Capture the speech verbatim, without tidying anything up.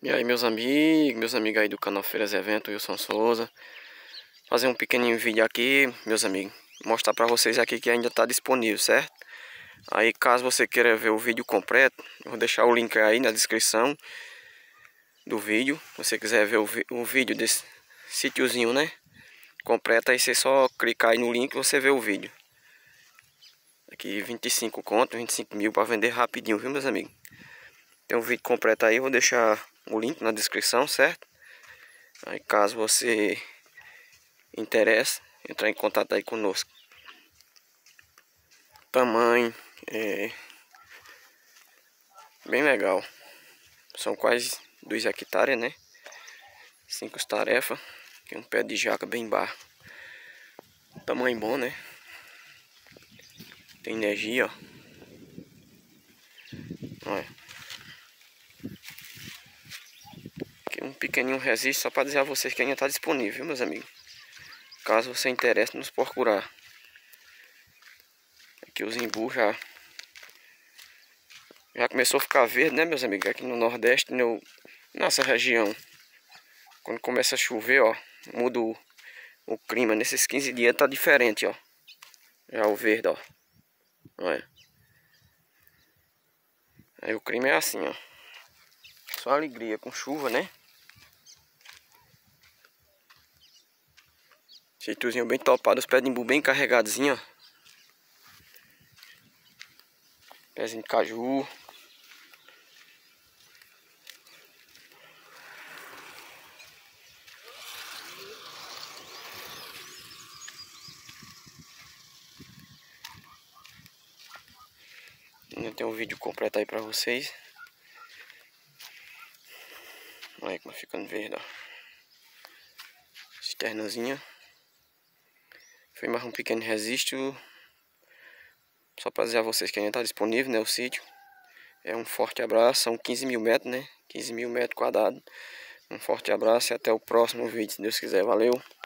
E aí, meus amigos, meus amigos aí do canal Feiras e Eventos, Wilson Souza. Fazer um pequenininho vídeo aqui, meus amigos. Mostrar pra vocês aqui que ainda tá disponível, certo? Aí, caso você queira ver o vídeo completo, eu vou deixar o link aí na descrição do vídeo. Se você quiser ver o, o vídeo desse sítiozinho, né? Completo, aí você só clicar aí no link e você vê o vídeo. Aqui vinte e cinco conto, vinte e cinco mil pra vender rapidinho, viu, meus amigos? Tem um vídeo completo aí, eu vou deixar o link na descrição, certo? Aí caso você interesse, entrar em contato aí conosco. Tamanho é bem legal. São quase dois hectares, né? Cinco tarefas. Tem um pé de jaca bem baixo. Tamanho bom, né? Tem energia, ó. Olha. Aqui um pequenininho resiste só para dizer a vocês que ainda está disponível, viu, meus amigos? Caso você interesse, nos procurar. Aqui os imbu já já começou a ficar verde, né, meus amigos? Aqui no Nordeste, no, nossa região, quando começa a chover, ó, muda o, o clima. Nesses quinze dias tá diferente, ó. Já o verde, ó. Olha. Aí o clima é assim, ó. Só alegria com chuva, né? Sítiozinho bem topado, os pés de imbu bem carregadinho, ó. Pezinho de caju. Ainda tem um vídeo completo aí pra vocês. Olha como fica no verde, ó. Cisternazinha. Foi mais um pequeno registro. Só pra dizer a vocês que ainda tá disponível, né, o sítio. É um forte abraço, são quinze mil metros, né? quinze mil metros quadrados. Um forte abraço e até o próximo vídeo, se Deus quiser. Valeu!